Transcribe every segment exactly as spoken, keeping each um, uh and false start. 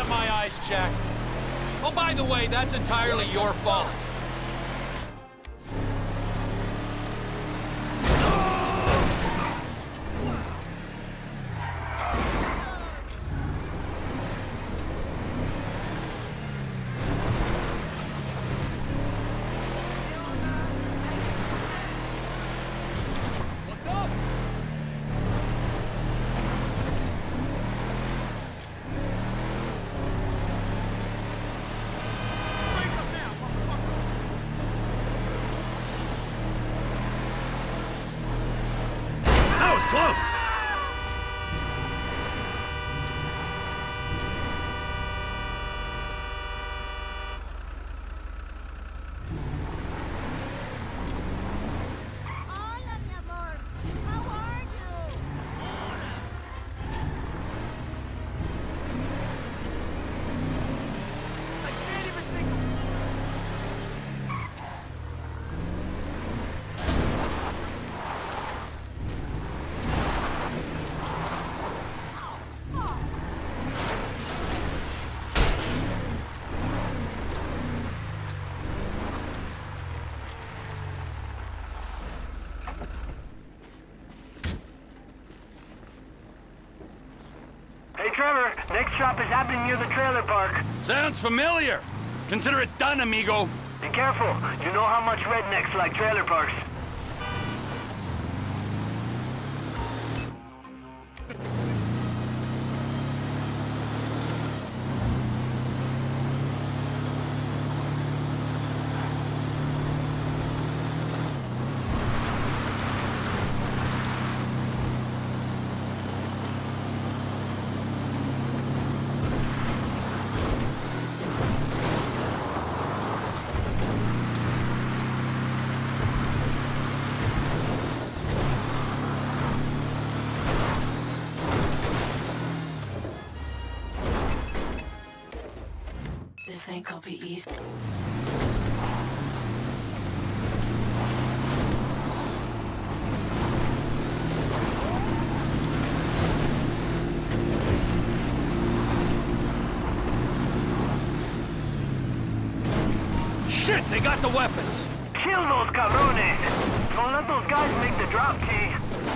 got my eyes checked. Oh, by the way, that's entirely your fault. Close! Hola, mi amor. How are you? I can't even think of... Hey, Trevor, next stop is happening near the trailer park. Sounds familiar. Consider it done, amigo. Be careful. You know how much rednecks like trailer parks. This ain't gonna be easy. Shit, they got the weapons. Kill those cabrones! Don't let those guys make the drop, T.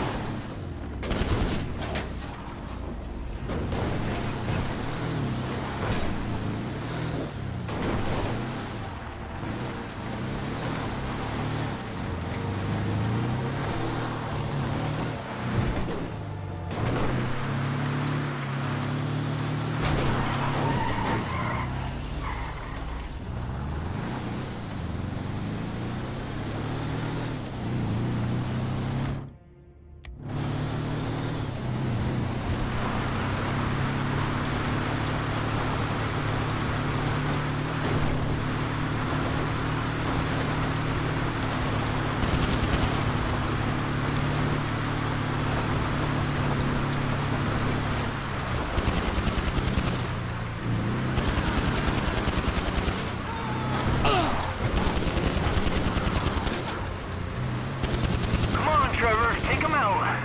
Trevor, take him out.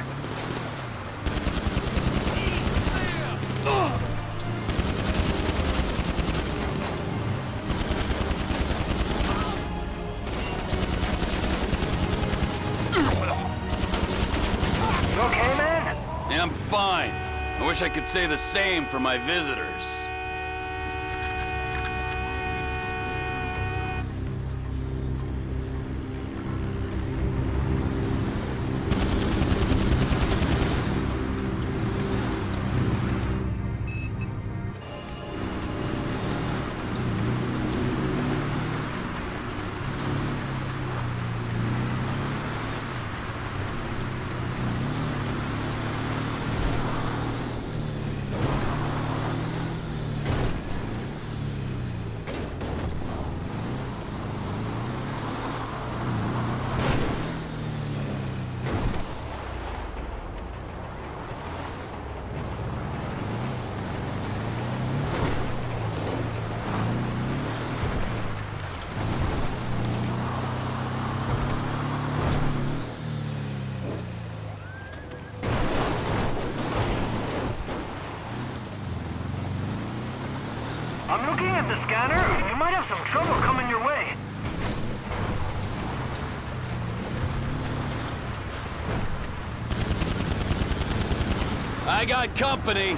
You okay, man? Yeah, I'm fine. I wish I could say the same for my visitors. at the scanner, you might have some trouble coming your way. I got company.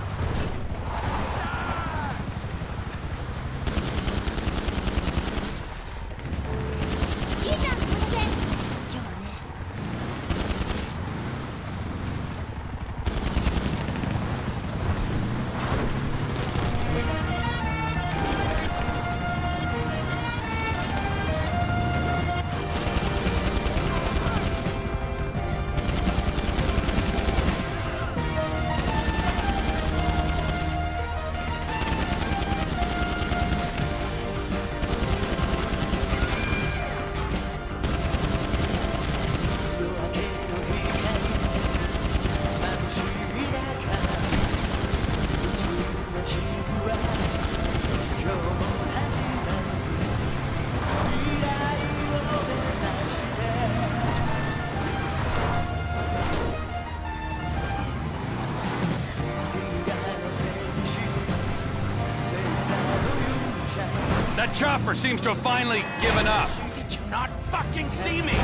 That chopper seems to have finally given up. Did you not fucking see me?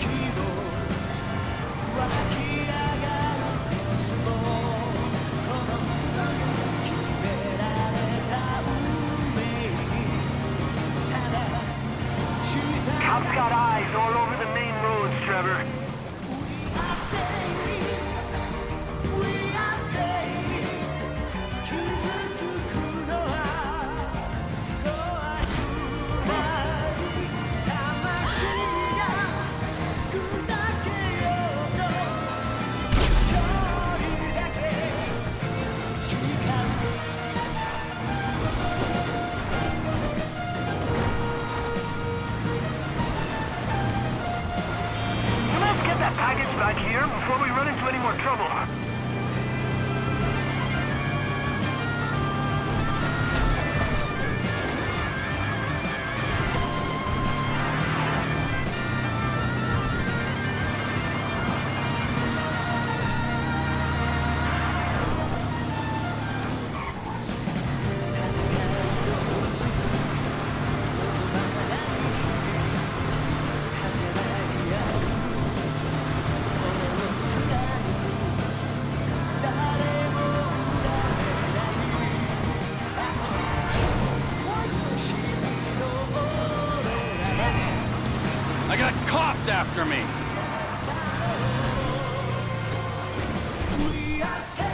Cops got eyes all over the main roads, Trevor. That package back here before we run into any more trouble. I got cops after me! We are